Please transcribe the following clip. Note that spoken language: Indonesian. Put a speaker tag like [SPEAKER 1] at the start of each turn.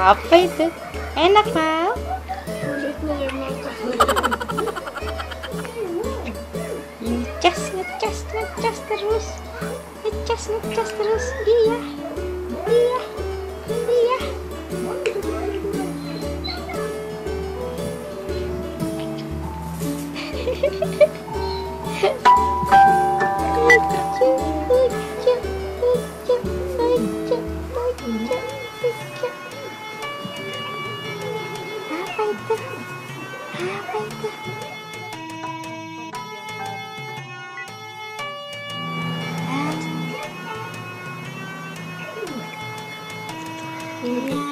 [SPEAKER 1] Apa itu? Enak, Val?
[SPEAKER 2] Kulitnya yang makan.
[SPEAKER 1] Ngecas, ngecas, ngecas terus. Ngecas, ngecas terus. Iya. Iya. Iya. Apa itu? Apa itu? Iya.